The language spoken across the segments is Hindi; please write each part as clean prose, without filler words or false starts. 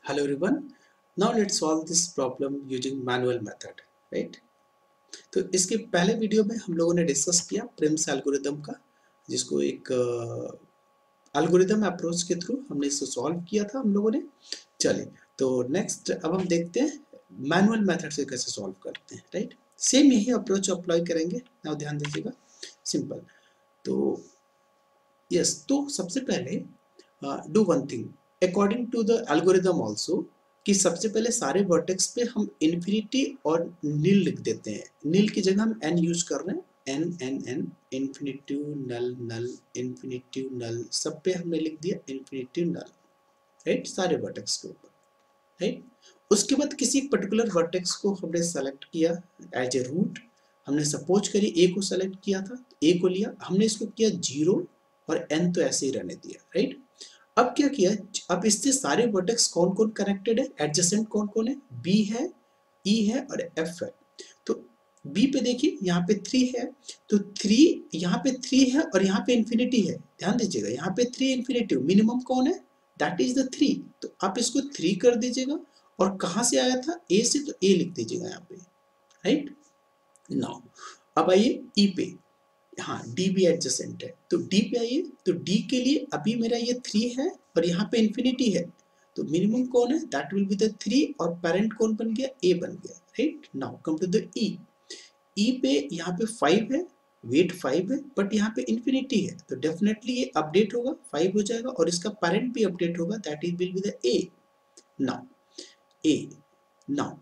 Hello everyone. Now let's solve this problem using manual method, right? तो इसके पहले वीडियो में हम लोगों ने डिस्कस किया प्रिम्स एल्गोरिदम का, जिसको एक एल्गोरिदम अप्रोच के थ्रू हमने इसको सॉल्व किया था हम लोगों ने। चलिए, तो नेक्स्ट अब हम देखते हैं मैनुअल मेथड से कैसे सॉल्व करते हैं, राइट? सेम यही अप्रोच अप्लाई करेंगे। नाउ ध्यान दीजिएगा, सिंपल। तो यस, तो सबसे पहले do one thing according to the algorithm also, कि सबसे पहले सारे वर्टेक्स पे हम इन्फिनिटी और नील लिख देते हैं। नील की जगह हम एन यूज कर रहे हैं, N N N, infinitive null null, infinitive null, सब पे हमने लिख दिया इन्फिनिटिव नल, राइट? सारे वर्टेक्स के ऊपर, राइट? उसके बाद किसी पर्टिकुलर वर्टेक्स को हमने सेलेक्ट किया एज ए रूट। हमने सपोज करिए ए को सेलेक्ट किया था, ए को लिया, हमने इसको किया 0 और एन तो ऐसे ही रहने दिया, राइट? अब क्या किया, अब इससे सारे वर्टेक्स कौन कौन कनेक्टेड है, एडजेसेंट कौन कौन है, बी है, ई है और एफ है। तो बी पे देखिए यहाँ पे 3 है, तो 3 यहाँ पे 3 है और यहाँ पे इन्फिनिटी है। ध्यान दीजिएगा, यहाँ पे 3 इन्फिनिटी, मिनिमम कौन है, दैट इज द 3। तो आप इसको 3 कर दीजिएगा, और कहाँ से आया था, ए से, तो ए लिख दीजिएगा यहाँ पे, राइट? नाउ अब आइए ई पे। हाँ, डी भी एडजेसेंट है, तो डी पे आइए। तो डी के लिए अभी मेरा ये 3 है और यहाँ पे इन्फिनिटी है, तो मिनिमम कौन है, दैट विल बी द 3, और पेरेंट कौन बन गया, ए बन गया, right? Now come to the E. E पे यहाँ पे 5 है, वेट 5 है, बट यहाँ पे इन्फिनिटी है, तो डेफिनेटली ये अपडेट होगा, 5 हो जाएगा, और इसका पेरेंट भी अपडेट होगा, that is will be the A. Now A, now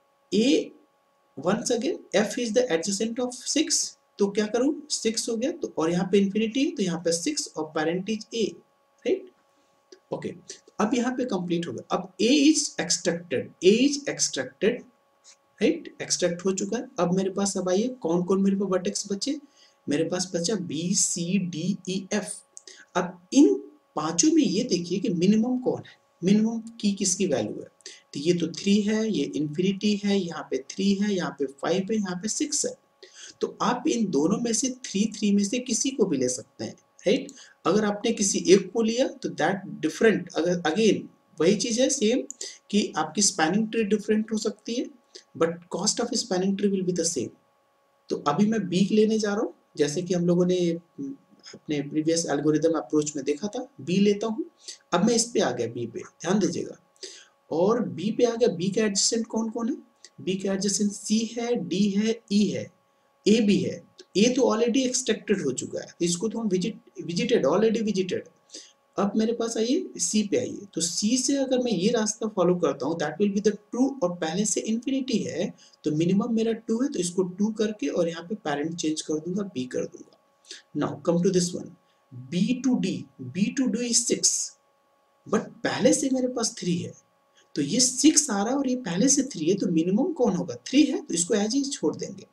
A once again F is the adjacent of 6, तो क्या करूं, 6 हो गया, तो और यहाँ पे इन्फिनिटी है, तो यहाँ पे 6 और parent is A, right? Okay, अब यहाँ पे कंप्लीट हो गया। अब A is extracted, A is extracted, right? Extract हो चुका है। अब मेरे पास, अब आइए कौन कौन मेरे पास वर्टेक्स बचे, मेरे पास बचा B C D E F. अब इन पांचों में ये देखिए कि मिनिमम कौन है, मिनिमम की किसकी वैल्यू है, तो ये तो 3 है, ये इन्फिनिटी है, यहाँ पे 3 है, यहाँ पे 5 है, यहाँ पे 6 है। तो आप इन दोनों में से 3 में से किसी को भी ले सकते हैं, राइट? अगर आपने किसी एक को लिया तो दैट डिफरेंट, अगर अगेन वही चीज है सेम, कि आपकी स्पैनिंग ट्री डिफरेंट हो सकती है, but cost of spanning tree will be the same. तो अभी मैं बी लेने जा रहा हूँ, जैसे कि हम लोगों ने अपने प्रीवियस एल्गोरिदम अप्रोच में देखा था, बी लेता हूँ। अब मैं इस पे आ गया, बी पे ध्यान दीजिएगा, और बी पे आ गया। बी का एडजेसेंट कौन कौन है, बी का एडजेसेंट सी है, डी है, ई है, ए भी है। ए तो ऑलरेडी एक्सट्रैक्टेड हो चुका है, इसको तो हम विजिटेड, ऑलरेडी विजिटेड। अब मेरे पास आइए सी पे आइए, तो सी से अगर मैं ये रास्ता फॉलो करता हूँ, that will be the true, और पहले से इन्फिनिटी है, तो मिनिमम मेरा 2 है, तो इसको 2 करके और यहाँ पे पेरेंट चेंज कर दूंगा, बी कर दूंगा। Now come to this one, B to D, B to D is 6, but पहले से मेरे पास 3 है, तो ये 6 आ रहा है और ये पहले से 3 है, तो मिनिमम कौन होगा, 3 है, तो इसको एज इज छोड़ देंगे।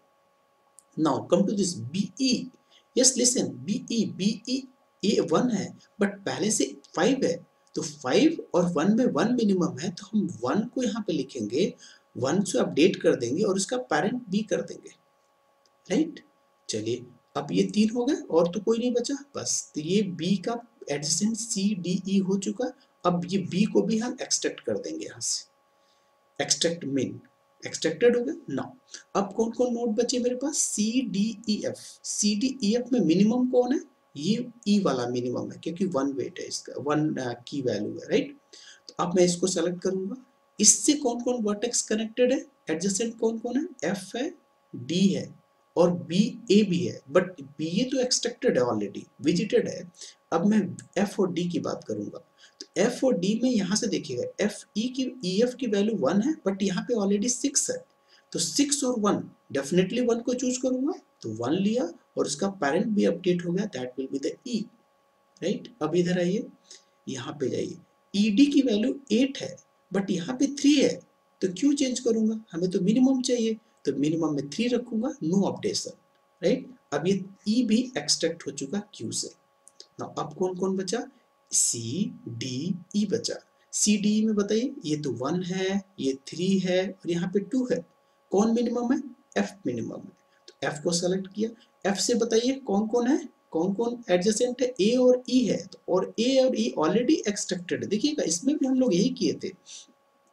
Now come to this BE. Yes, listen, BE ये 1 है, बट पहले से 5 है, तो 5 और 1 में 1 मिनिमम है, तो हम 1 को यहाँ पे लिखेंगे, 1 से अपडेट कर देंगे और इसका पेरेंट बी कर देंगे, राइट? चलिए, अब ये 3 हो गए और तो कोई नहीं बचा, बस। तो ये बी का एडजेसेंट सी डी ई हो चुका। अब ये बी को भी हम एक्सट्रैक्ट कर देंगे यहाँ से, एक्सट्रैक्ट मिन, एक्सट्रैक्टेड हो गया। नाउ अब कौन कौन नोड बचे मेरे पास, C D E F. C D E F में मिनिमम कौन है, ये ई वाला मिनिमम है, क्योंकि 1 वेट है इसका, 1 की वैल्यू है, राइट? तो अब मैं इसको सेलेक्ट करूंगा। इससे कौन कौन वर्टेक्स कनेक्टेड है, एडजेसेंट कौन कौन है, एफ है, डी है और बी ए भी है, बट बी ए तो एक्सट्रैक्टेड है, ऑलरेडी विजिटेड है। अब मैं एफ और डी की बात करूंगा, तो एफ और डी में यहाँ से देखिएगा, एफ ई की ई एफ की वैल्यू 1 है, बट यहाँ पे ऑलरेडी 6 है, तो 6 और 1, डेफिनेटली 1 को चूज करूंगा, तो 1 लिया और उसका पेरेंट भी अपडेट हो गया, that will be the E, right? अब इधर आइए, यहाँ पे जाइए, ई डी की वैल्यू 8 है, बट यहाँ पे 3 है, तो क्यों चेंज करूंगा, हमें तो मिनिमम चाहिए, तो मिनिमम में 3 रखूंगा, नो अपडेशन, राइट? अब ये ई भी एक्सट्रैक्ट हो चुका क्यू से। ना अब कौन कौन बचा, सी डी ई बचा। सी डी में बताइए, ये तो 1 है, ये 3 है और यहाँ पे 2 है, कौन मिनिमम है, एफ मिनिमम है, तो एफ को सेलेक्ट किया। एफ से बताइए कौन कौन है, कौन कौन एडजेसेंट है, ए और ई है, तो और ए और ई ऑलरेडी एक्सट्रैक्टेड है। देखिएगा, इसमें भी हम लोग यही किए थे,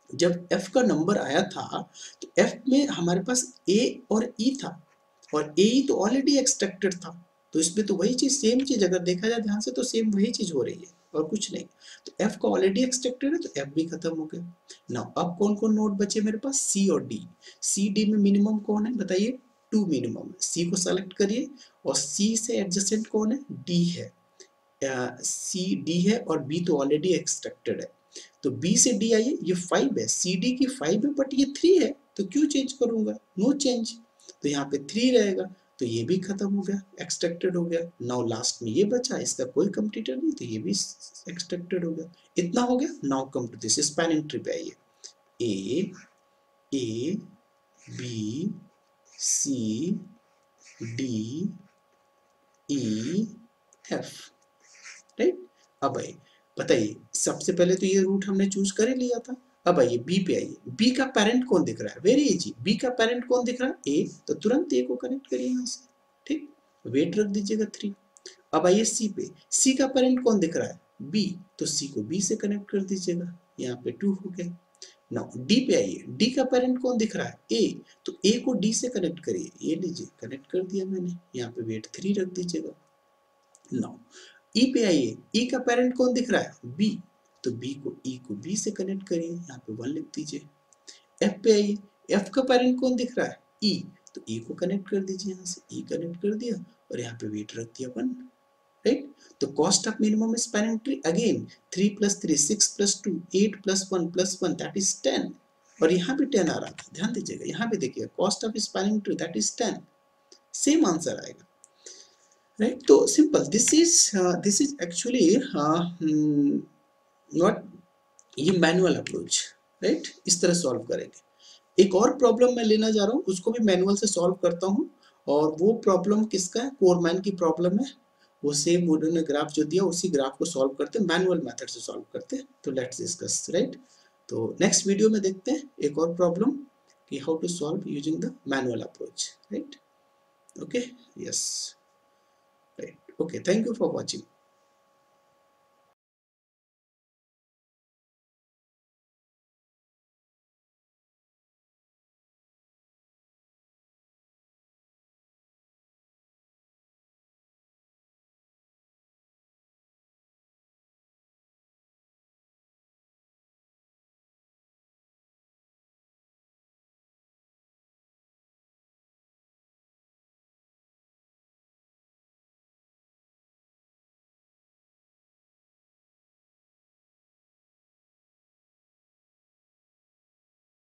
जब f का नंबर आया था तो f में हमारे पास a और e था, और a तो ऑलरेडी एक्सट्रैक्टेड था, तो इसमें तो वही चीज, सेम चीज अगर देखा जाए ध्यान से तो सेम वही चीज हो रही है और कुछ नहीं। तो f का ऑलरेडी एक्सट्रैक्टेड है तो f भी खत्म हो गया। नाउ अब कौन कौन नोड बचे मेरे पास, c और d। c d में मिनिमम कौन है बताइए, 2 मिनिमम। c को सेलेक्ट करिए और c से एडजेसेंट कौन है, d है। सी डी है और बी तो ऑलरेडी एक्सट्रैक्टेड है, तो बी से डी आइए, ये 5 है, सी डी की 5 है बट ये 3 है, तो क्यों चेंज करूंगा, नो चेंज। तो यहाँ पे 3 रहेगा, तो ये भी खत्म हो गया, एक्सट्रैक्टेड हो गया। नाउ लास्ट में ये बचा, इसका कोई कंप्लीटर नहीं, तो ये भी एक्सट्रैक्टेड हो गया। इतना हो गया। Now come to this spanning tree पे आइए, A B C D E F, right. अब आइए, बताइए, सबसे पहले तो ये रूट हमने चूज कर ही लिया था। अब आइए बी पे आइए, बी का पेरेंट कौन दिख रहा है, वेरी इजी, बी का पेरेंट कौन दिख रहा है, ए, तो तुरंत ए को कनेक्ट करिए यहाँ से, ठीक, वेट रख दीजिएगा 3। अब आइए सी पे, सी का पेरेंट कौन दिख रहा है, बी, तो सी को बी से कनेक्ट कर दीजिएगा, यहाँ पे 2 हो गया। नाउ डी पे आइए, डी का पेरेंट कौन दिख रहा है, ए, तो ए को डी से कनेक्ट करिए, ये लीजिए कनेक्ट कर दिया मैंने, यहाँ पे वेट 3 रख दीजिएगा। नाउ ई पे आइए, ई का पेरेंट कौन दिख रहा है, बी, तो बी को ई को बी से कनेक्ट करिए, यहाँ पे 1 लिख दीजिए। एफ पे आइए, एफ का पेरेंट कौन दिख रहा है, ई, तो ई को कनेक्ट कर दीजिए, यहाँ से ई कनेक्ट कर दिया और यहाँ पे वेट रख दिया 1, राइट। तो cost of minimum spanning tree again 3 + 3 6 + 2 8 + 1 that is 10, और यहाँ भी 10 आ रहा था, ध्यान दीजिएगा, यहाँ पे देखिए cost of spanning tree that is 10, same answer आएगा, राइट। तो simple, this is actually not, ये मैनुअल अप्रोच, राइट, इस तरह सॉल्व करेंगे। एक और प्रॉब्लम मैं लेना जा रहा हूँ, उसको भी मैनुअल से सॉल्व करता हूँ, और वो प्रॉब्लम किसका है, कोरमैन की प्रॉब्लम है। वो सेम उन्होंने ग्राफ जो दिया उसी ग्राफ को सॉल्व करते हैं, मैनुअल मेथड से सॉल्व करते हैं। तो लेट्स डिस्कस, राइट। तो नेक्स्ट वीडियो में देखते हैं एक और प्रॉब्लम कि how to solve using the manual approach, right. Okay, yes, right, okay, thank you for watching.